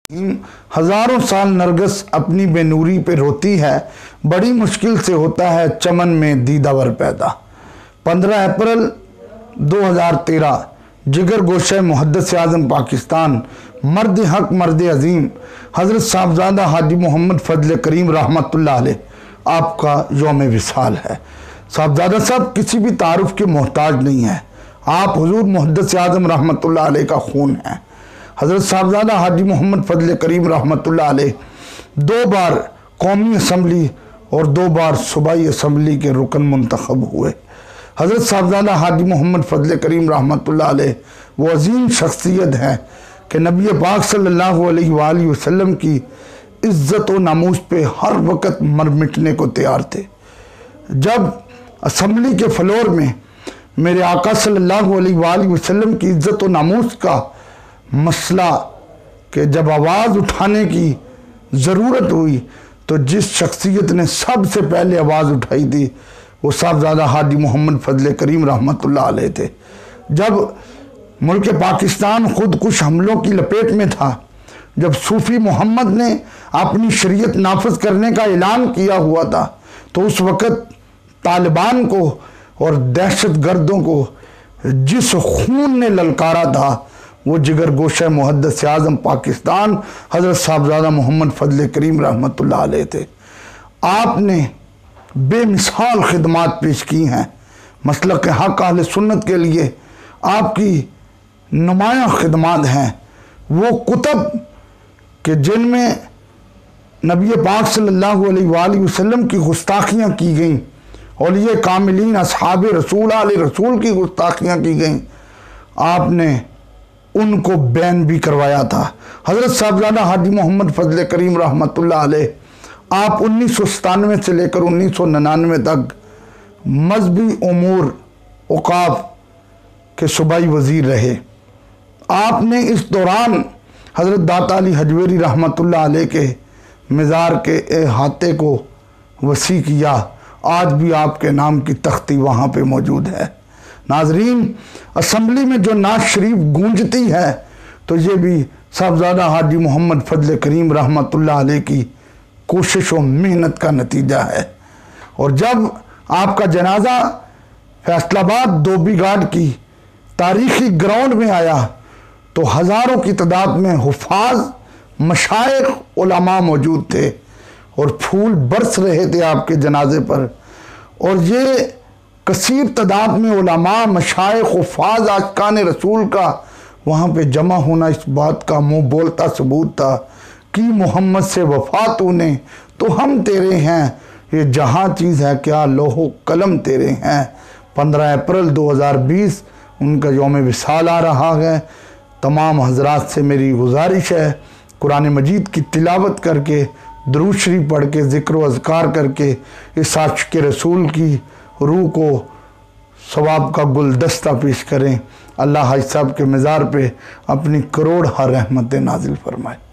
ہزاروں سال نرگس اپنی بے نوری پہ روتی ہے، بڑی مشکل سے ہوتا ہے چمن میں دیدہ ور پیدا۔ 15 اپریل 2013 جگر گوشہ محدث اعظم پاکستان، مرد حق مرد عظیم حضرت صاحبزادہ حاجی محمد فضل کریم رحمت اللہ علیہ آپ کا یوم وصال ہے۔ صاحبزادہ صاحب کسی بھی تعارف کے محتاج نہیں ہے، آپ حضور محدث اعظم رحمت اللہ علیہ کا خون ہیں۔ حضرت صاحبزادہ حاجی محمد فضل کریم رحمت اللہ علیہ 2 بار قومی اسمبلی اور 2 بار صوبائی اسمبلی کے رکن منتخب ہوئے۔ حضرت صاحبزادہ حاجی محمد فضل کریم رحمت اللہ علیہ وہ عظیم شخصیت ہے کہ نبی پاک صلی اللہ علیہ وآلہ وسلم کی عزت و ناموس پہ ہر وقت مر مٹنے کو تیار تھے۔ جب اسمبلی کے فلور میں میرے آقا صلی اللہ علیہ وآلہ وسلم کی عزت و ناموس کا مسئلہ کہ جب آواز اٹھانے کی ضرورت ہوئی تو جس شخصیت نے سب سے پہلے آواز اٹھائی تھی وہ صاحبزادہ حاجی محمد فضل کریم رحمت اللہ علیہ تھے۔ جب ملک پاکستان خودکش حملوں کی لپیٹ میں تھا، جب صوفی محمد نے اپنی شریعت نافذ کرنے کا اعلان کیا ہوا تھا، تو اس وقت طالبان کو اور دہشت گردوں کو جس خون نے للکارا تھا وہ جگر گوشہ محدث اعظم پاکستان حضرت صاحبزادہ محمد فضل کریم رحمت اللہ علیہ تھے۔ آپ نے بے مثال خدمات پیش کی ہیں۔ مسلک حق اہل سنت کے لیے آپ کی نمایاں خدمات ہیں۔ وہ کتب کہ جن میں نبی پاک صلی اللہ علیہ وآلہ وسلم کی گستاخیاں کی گئیں، اولیاء کاملین اصحاب رسول آل رسول کی گستاخیاں کی گئیں، آپ نے ان کو بین بھی کروایا تھا۔ حضرت صاحبزادہ حاجی محمد فضل کریم رحمت اللہ علیہ آپ 1997 سے لے کر 1999 تک مذہبی امور اوقاف کے صوبائی وزیر رہے۔ آپ نے اس دوران حضرت داتا علی حجویری رحمت اللہ علیہ کے مزار کے احاطے کو وسیع کیا۔ آج بھی آپ کے نام کی تختی وہاں پہ موجود ہے۔ ناظرین، اسمبلی میں جو نعت شریف گونجتی ہے تو یہ بھی صاحبزادہ حاجی محمد فضل کریم رحمت اللہ علیہ کی کوشش و محنت کا نتیجہ ہے۔ اور جب آپ کا جنازہ فیصل آباد دھوبی گھاٹ کی تاریخی گراؤنڈ میں آیا تو ہزاروں کی تعداد میں حفاظ، مشائخ، علماء موجود تھے اور پھول برس رہے تھے آپ کے جنازے پر۔ اور یہ کثیر تعداد میں علماء، مشائخ، حفاظ، عاشقان رسول کا وہاں پہ جمع ہونا اس بات کا منہ بولتا ثبوت تھا کہ محمد سے وفا تو نے تو ہم تیرے ہیں، یہ جہاں چیز ہے کیا لوح و قلم تیرے ہیں۔ 15 اپریل 2020 ان کا یوم وصال آ رہا ہے۔ تمام حضرات سے میری گزارش ہے، قرآن مجید کی تلاوت کر کے، درود شریف پڑھ کے، ذکر و اذکار کر کے اس عاشق رسول کی روح کو ثواب کا گلدستہ پیش کریں۔ اللہ حاج صاحب کے مزار پہ اپنی کروڑ رحمتیں نازل فرمائے۔